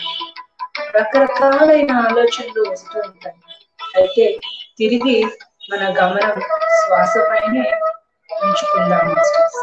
రకరకాలైన ఆలోచనలు వస్తూ ఉంటాయి, అయితే తిరిగి మన గమనం శ్వాస పైనే ఉంచుకుందాం మాస్టర్స్.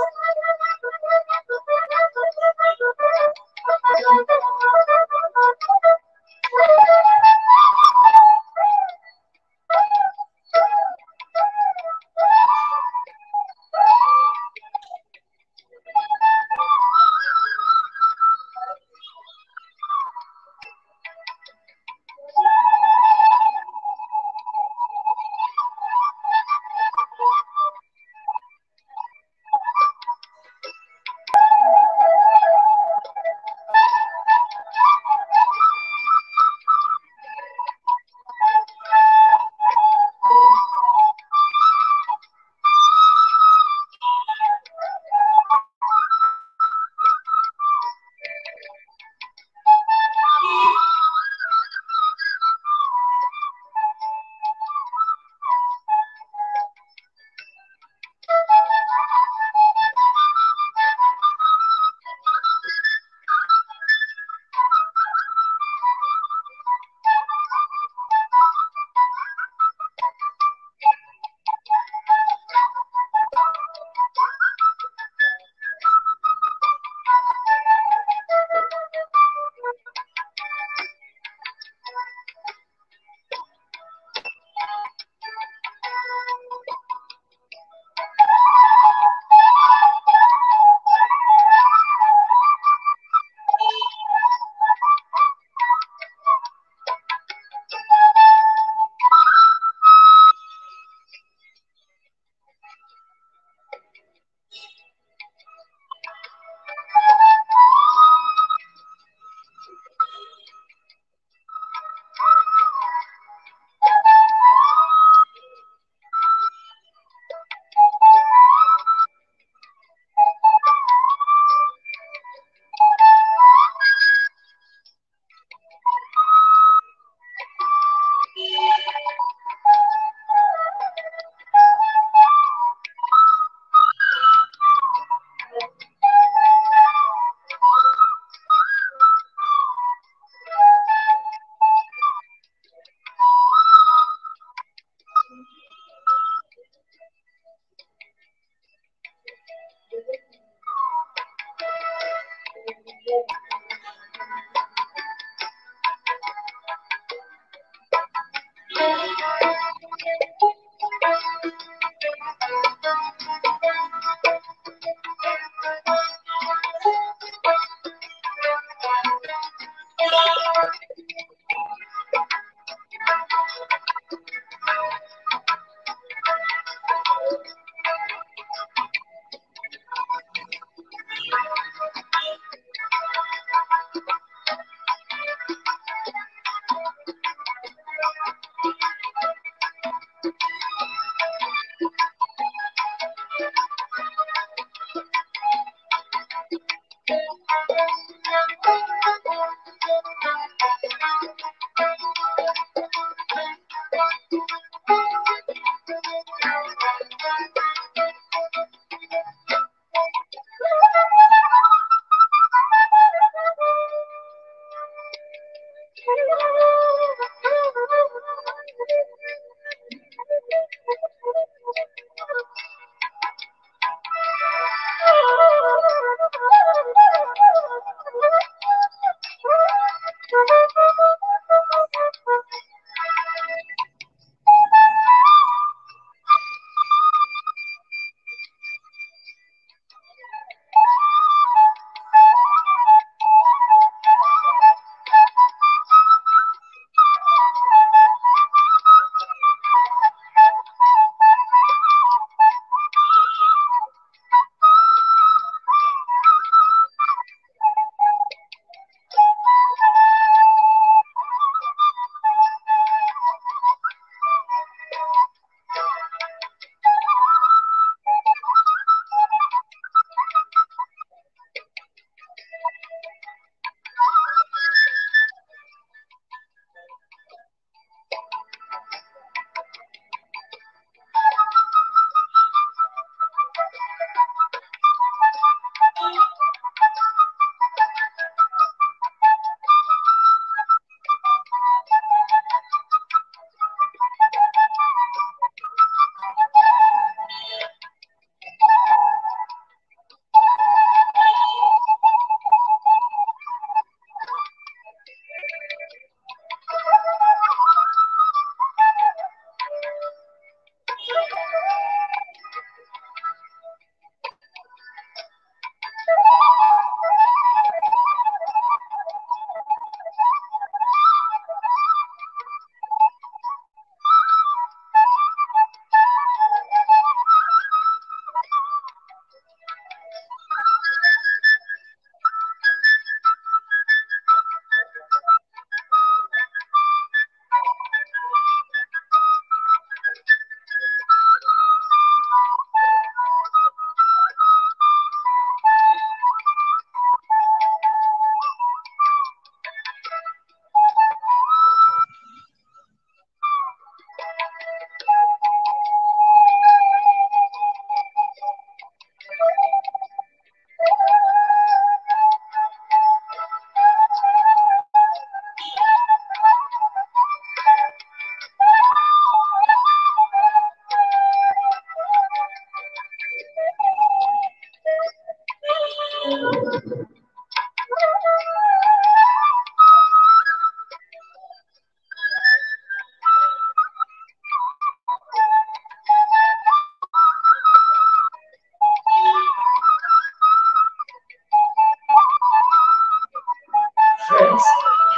ఫ్రెండ్స్,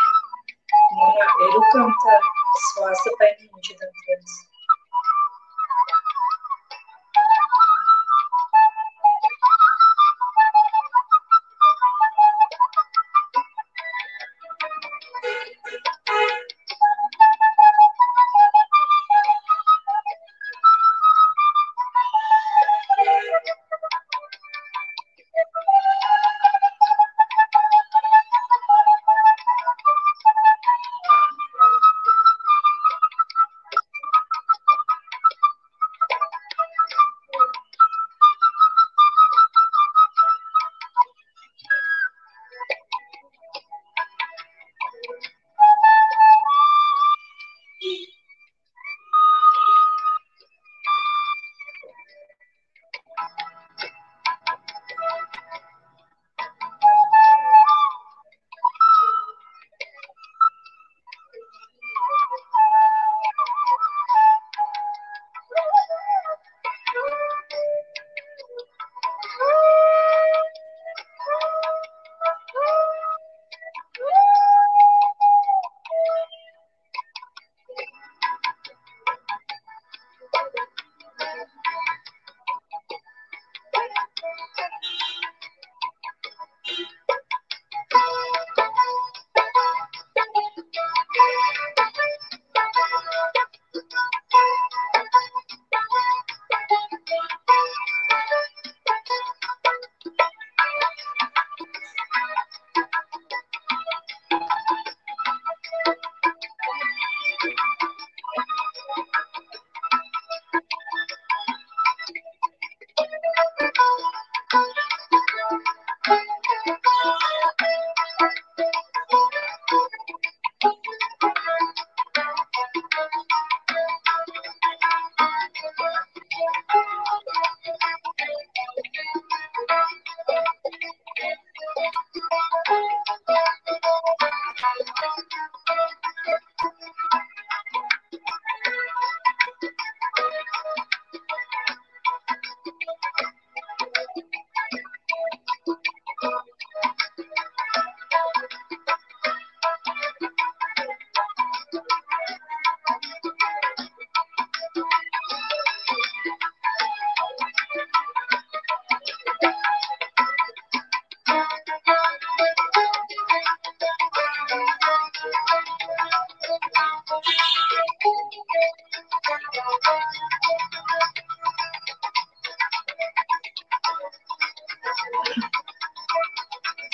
మన ఎరుక అంతా శ్వాస పైన ఉంచుదాం ఫ్రెండ్స్.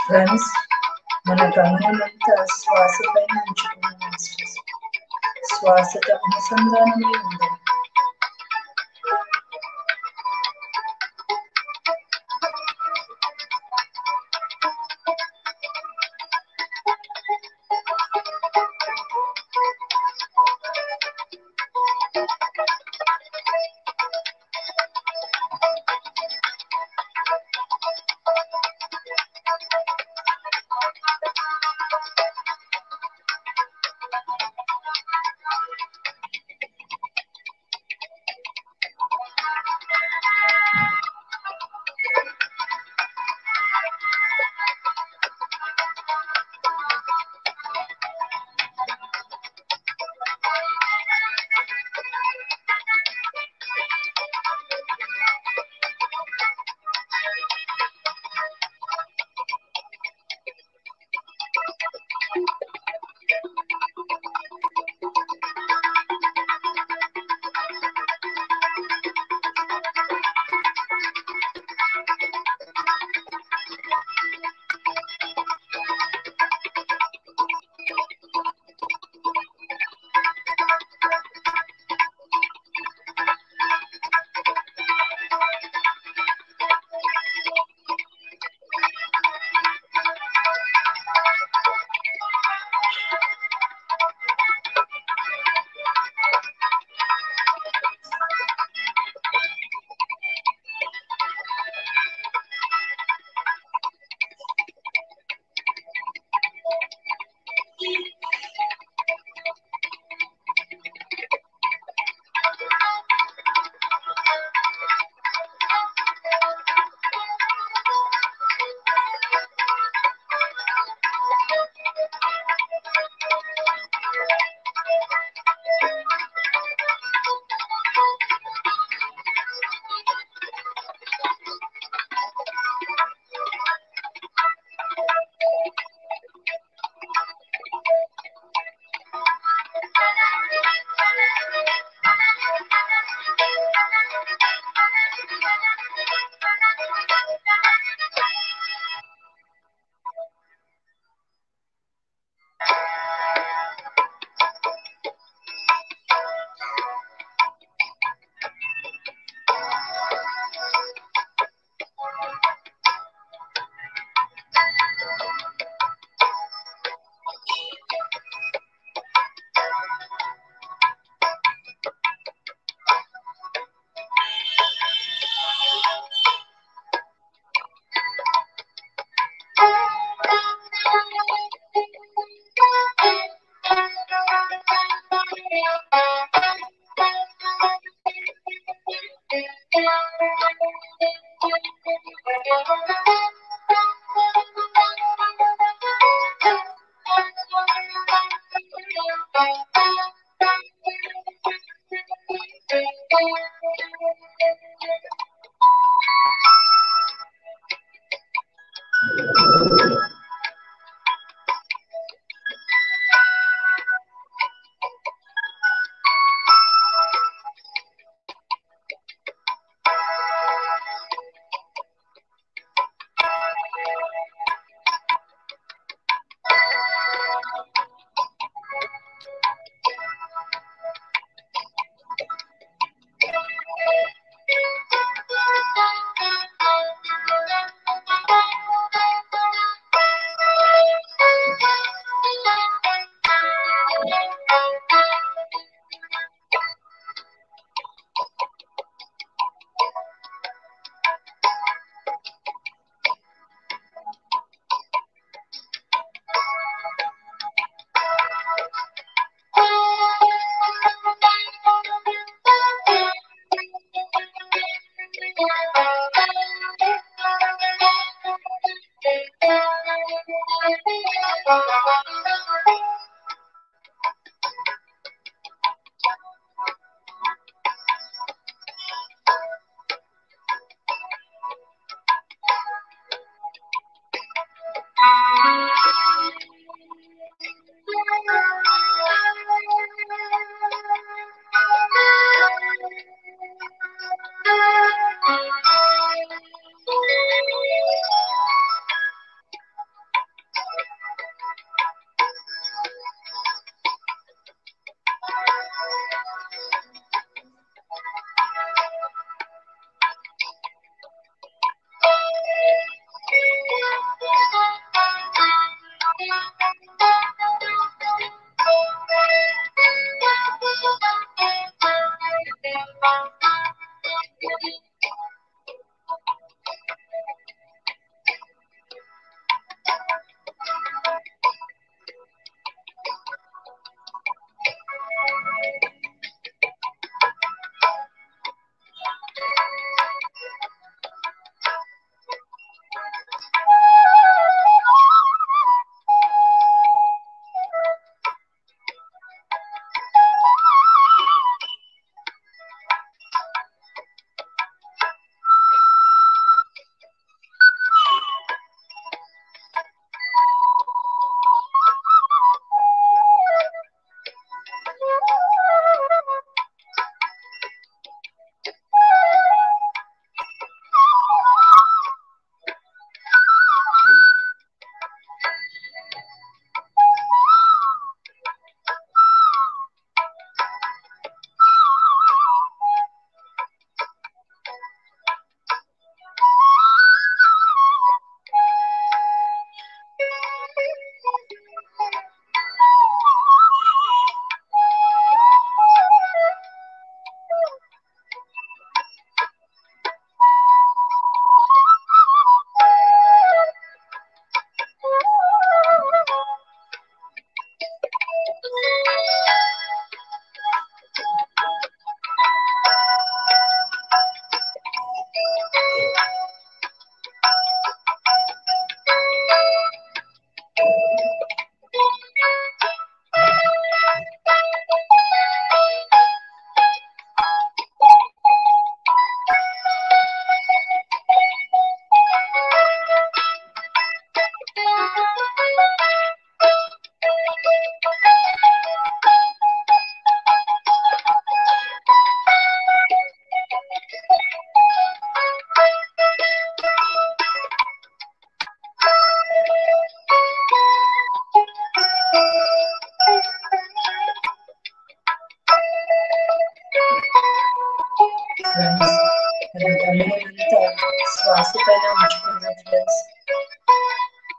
ఫ్రెండ్స్, మన గమనమంతా శ్వాస పైన ఉంచుకున్నాం మాస్టర్స్. శ్వాసతో అనుసంధానమై ఉంది.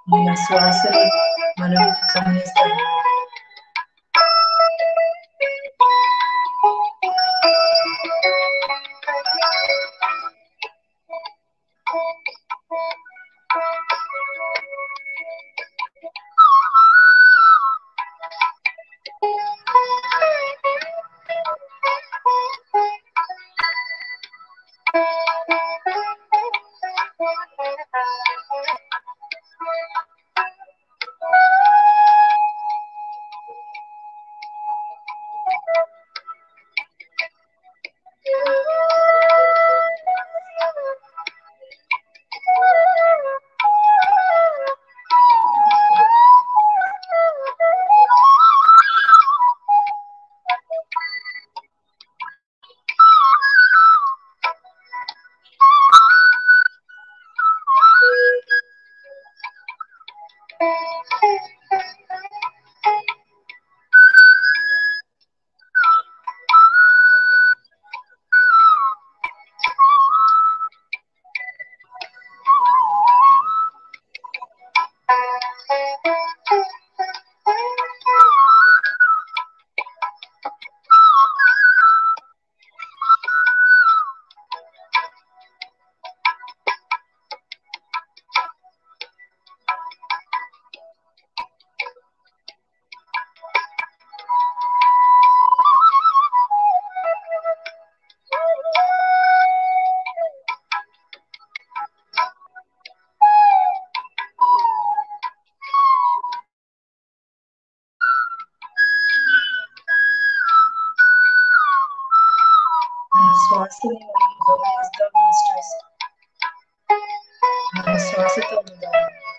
మన శ్వాసని మనం గమనిస్తాం. శ్వాసని మనం గమనిస్తాం మాస్టర్స్. మన శ్వాసతో ఉందాం.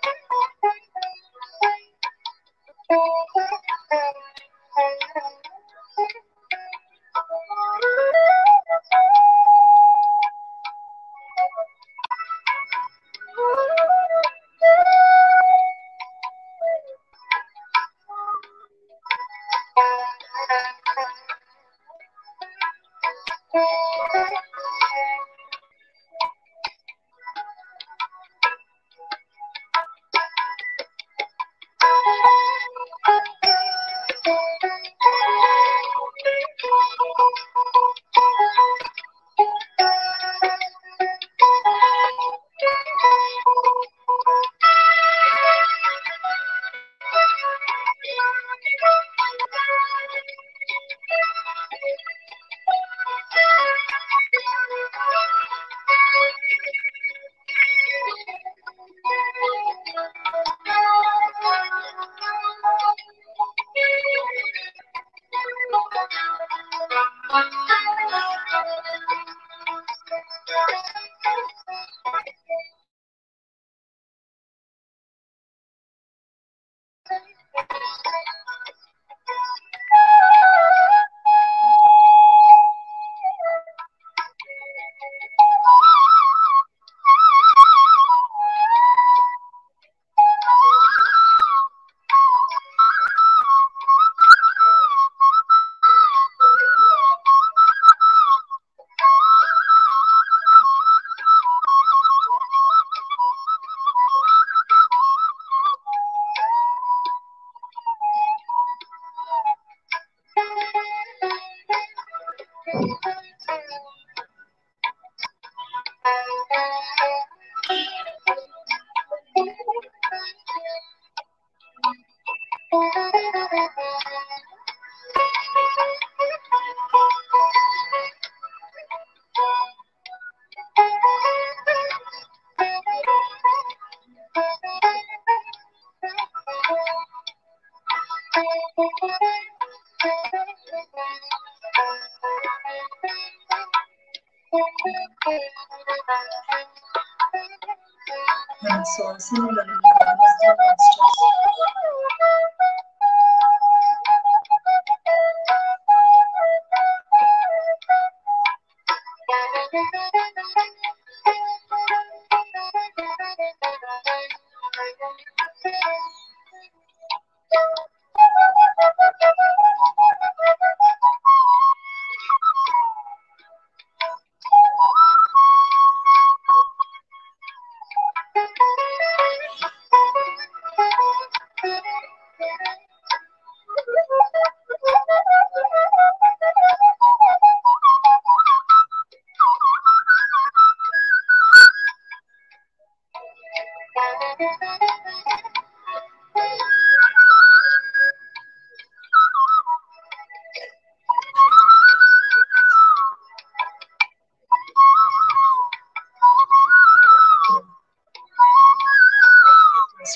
మన శ్వాసని మనం గమనిస్తాం masters.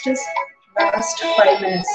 masters. Last five minutes.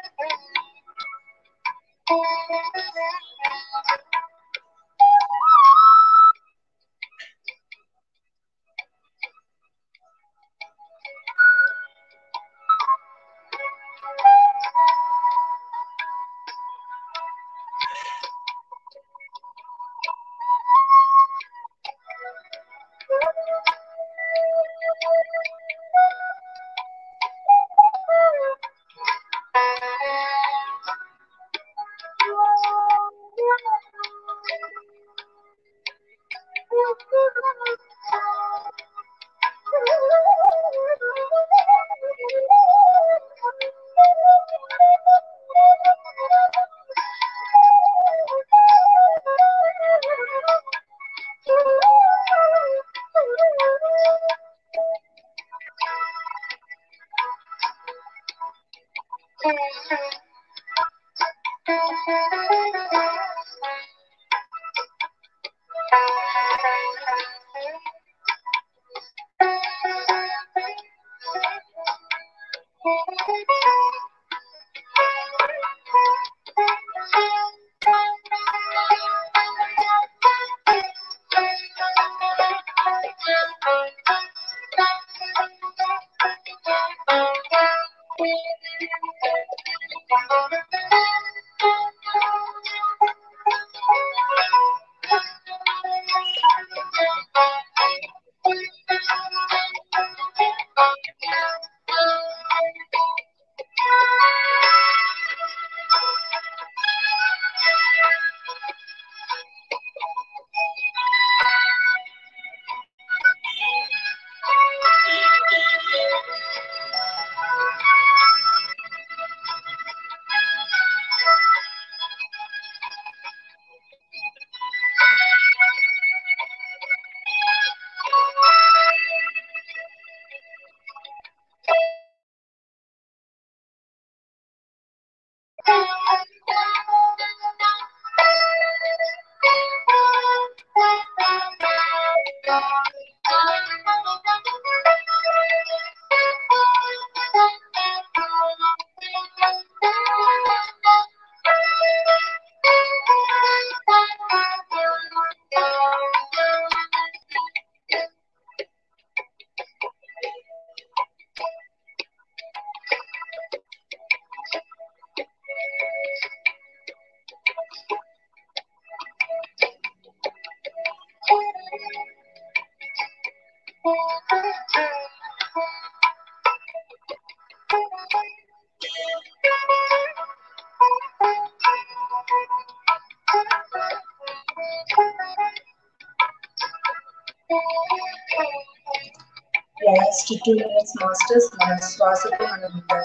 Last two minutes, masters. మన శ్వాసతో మనం ఉండాలి.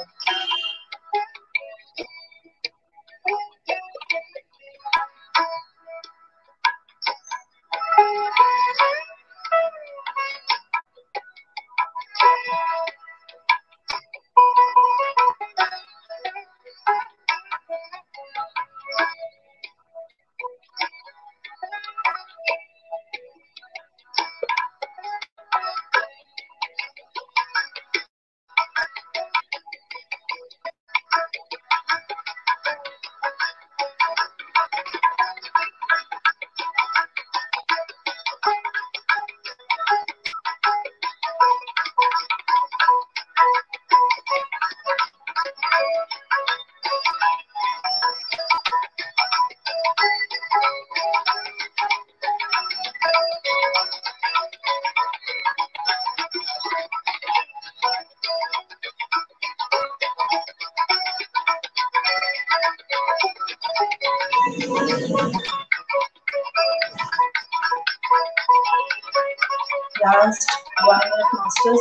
Last one minute, masters.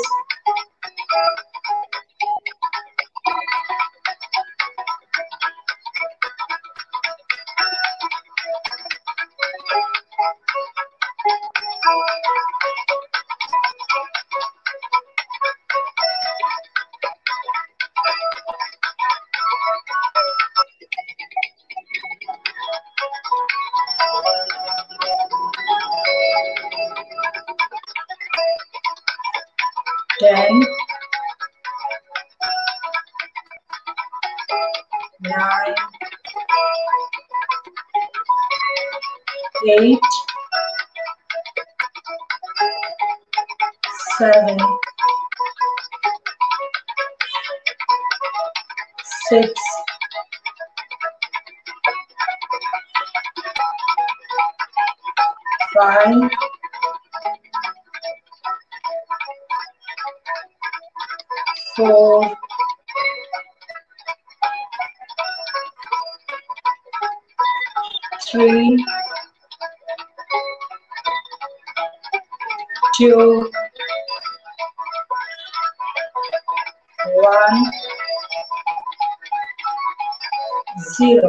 Ten, nine, eight, seven, six, five, four, three, two, one, zero.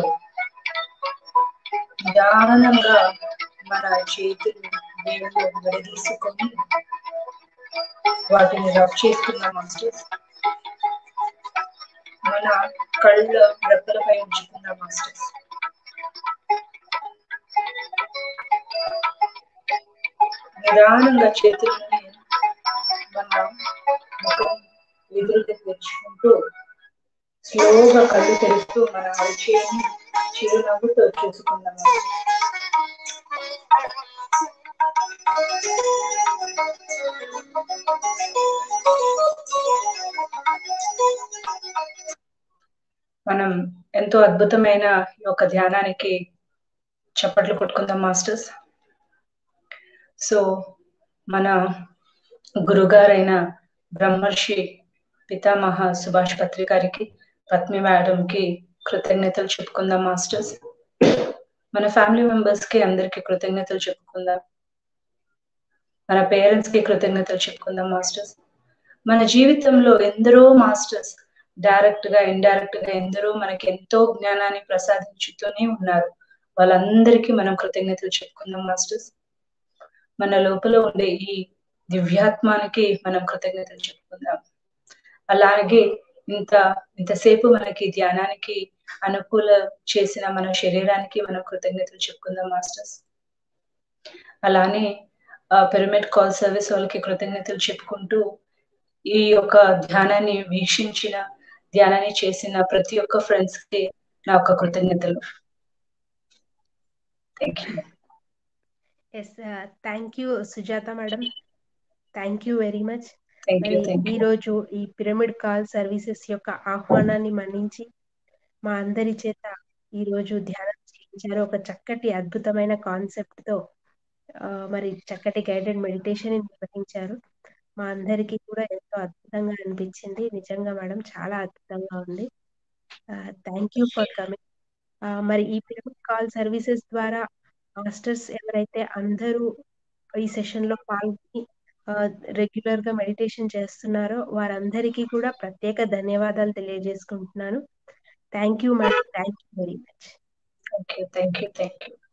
నిదానంగా మన చేతులు వేళ్ళు విడదీసుకొని వాటిని రబ్ చేసుకున్నాం మాస్టర్స్. మన కళ్ళు రెప్పలపై ఉంచుకున్నాం మాస్టర్స్. నిదానంగా చేతులని మన ముఖం ఎదురుగా తెచ్చుకుంటూ స్లోగా కళ్ళు తెరుస్తూ మన అరిచేయని చిరునవ్వుతో చూసుకుందాం. మనం ఎంతో అద్భుతమైన ఈ యొక్క ధ్యానానికి చప్పట్లు కొట్టుకుందాం మాస్టర్స్. సో మన గురుగారైన బ్రహ్మర్షి పితామహ సుభాష్ పత్రి గారికి, పద్మి మేడం కి కృతజ్ఞతలు చెప్పుకుందాం మాస్టర్స్. మన ఫ్యామిలీ మెంబర్స్ కి అందరికి కృతజ్ఞతలు చెప్పుకుందాం. మన పేరెంట్స్ కి కృతజ్ఞతలు చెప్పుకుందాం మాస్టర్స్. మన జీవితంలో ఎందరో మాస్టర్స్ డైరెక్ట్ గా ఇండైరెక్ట్ గా ఎందరో మనకి ఎంతో జ్ఞానాన్ని ప్రసాదించుతూనే ఉన్నారు. వాళ్ళందరికీ మనం కృతజ్ఞతలు చెప్పుకుందాం మాస్టర్స్. మన లోపల ఉండే ఈ దివ్యాత్మానికి మనం కృతజ్ఞతలు చెప్పుకుందాం. అలాగే ఇంత ఇంతసేపు మనకి ధ్యానానికి అనుకూల చేసిన మన శరీరానికి మనం కృతజ్ఞతలు చెప్పుకుందాం మాస్టర్స్. అలానే పిరమిడ్ కాల్ సర్వీస్ వాళ్ళకి కృతజ్ఞతలు చెప్పుకుంటూ ఈ యొక్క ధ్యానాన్ని వీక్షించిన ధ్యానాన్ని చేసిన ప్రతి ఒక్క ఫ్రెండ్స్ కి నా యొక్క కృతజ్ఞతలు. Thank you. Yes, thank you Sujatha madam, thank you very much. Thank you. మరి థ్యాంక్ ఈ యూ. రోజు ఈ పిరమిడ్ కాల్ సర్వీసెస్ యొక్క ఆహ్వానాన్ని మన్నించి మా అందరి చేత ఈ రోజు ధ్యానం చేయించారు. ఒక చక్కటి అద్భుతమైన కాన్సెప్ట్ తో ఆ, మరి చక్కటి గైడెడ్ మెడిటేషన్ నిర్వహించారు. మా అందరికీ కూడా ఎంతో అద్భుతంగా అనిపించింది. నిజంగా మేడం చాలా అద్భుతంగా ఉంది. Thank you for coming. మరి ఈ పిరమిడ్ కాల్ సర్వీసెస్ ద్వారా మాస్టర్స్ ఎవరైతే అందరూ ఈ సెషన్ లో పాల్గొని రెగ్యులర్ గా మెడిటేషన్ చేస్తున్నారో వారందరికీ కూడా ప్రత్యేక ధన్యవాదాలు తెలియజేసుకుంటున్నాను. Thank you madam, thank you very much. Thank you. Thank you. Thank you.